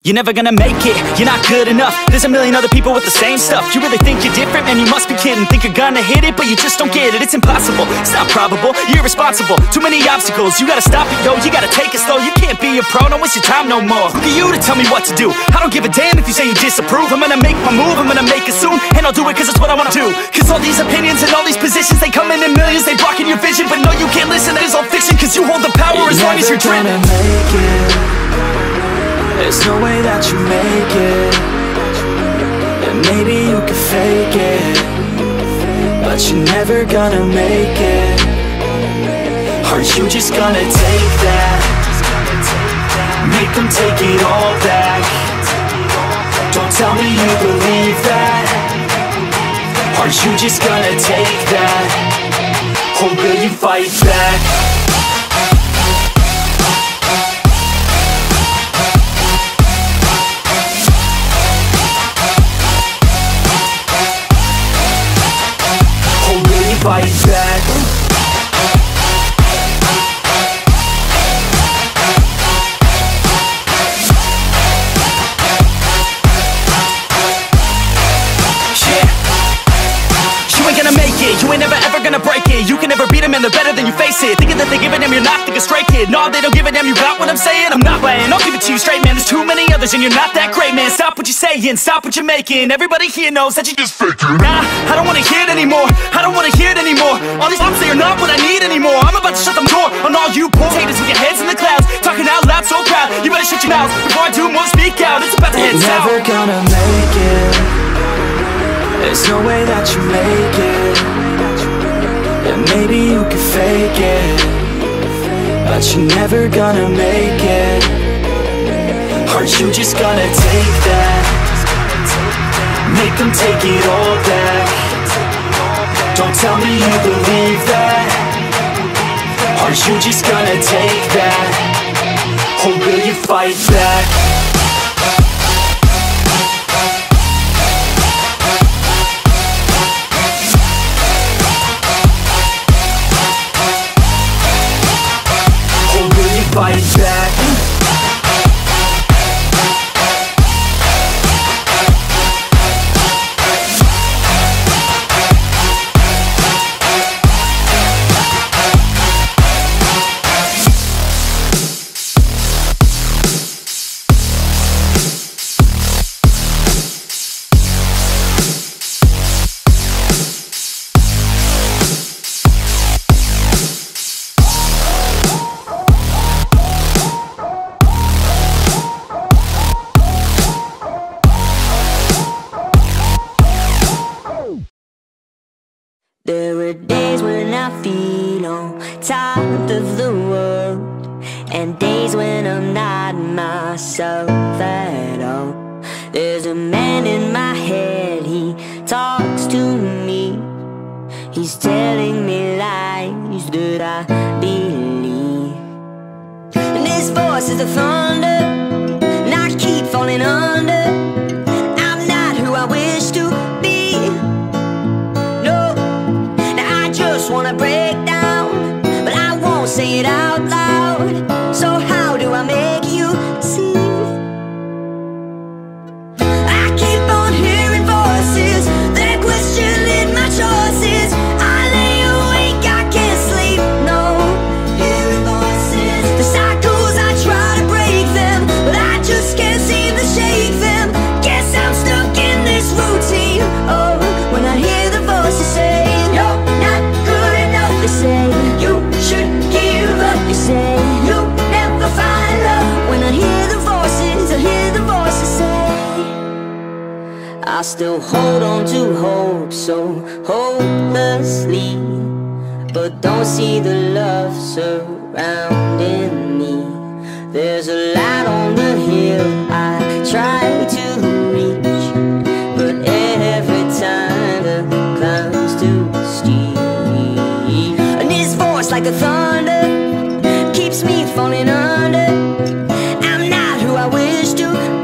You're never gonna make it, you're not good enough. There's a million other people with the same stuff. You really think you're different? Man, you must be kidding. Think you're gonna hit it, but you just don't get it. It's impossible, it's not probable, you're irresponsible. Too many obstacles, you gotta stop it, yo. You gotta take it slow, you can't be a pro. Don't waste your time no more. Who are you to tell me what to do? I don't give a damn if you say you disapprove. I'm gonna make my move, I'm gonna make it soon. And I'll do it cause it's what I wanna do. Cause all these opinions and all these positions, they come in millions. They blocking your vision, but no, you can't listen. That is all fiction, cause you hold the power as long as you're driven. There's no way that you make it. And maybe you can fake it, but you're never gonna make it. Are you just gonna take that? Make them take it all back. Don't tell me you believe that. Are you just gonna take that? Or will you fight back? Fight back. You ain't gonna make it, you ain't never ever gonna break it. You can never beat them and they're better than you face it. Thinking that they give a damn, you're not, think a straight kid. No, they don't give a damn, you got what I'm saying? I'm not playing, I'll give it to you straight, man. There's too many others and you're not that great, man. Stop what you're saying, stop what you're making. Everybody here knows that you just faking. Nah, I don't wanna hear it anymore, I don't wanna hear it anymore. All these bombs, they are not what I need anymore. I'm about to shut the door on all you poor haters with your heads in the clouds, talking out loud so proud. You better shut your mouth before I do more, speak out. It's about to head south. You're never gonna make it. There's no way that you make it. And maybe you can fake it, but you're never gonna make it. Are you just gonna take that? Make them take it all back. Don't tell me you believe that. Are you just gonna take that? Or will you fight back? Fight back. There are days when I feel on top of the world, and days when I'm not myself at all. There's a man in my head, he talks to me. He's telling me lies that I believe. And his voice is the thunder, and I keep falling under. I'm not who I wish to be. Just wanna break down, but I won't say it out loud. So how do I make you see? I keep on hearing voices, they're questioning my choices. I lay awake, I can't sleep, no. Hearing voices, the cycles, I try to break them, but I just can't seem to shake them. Guess I'm stuck in this routine. Oh, when I hear the voices say, they say you should give up. They say you'll never find love. When I hear the voices say, I still hold on to hope so hopelessly, but don't see the love surrounding me. There's a light on the hill I try to reach, but every time the clouds too steep. Like the thunder keeps me falling under. I'm not who I wish to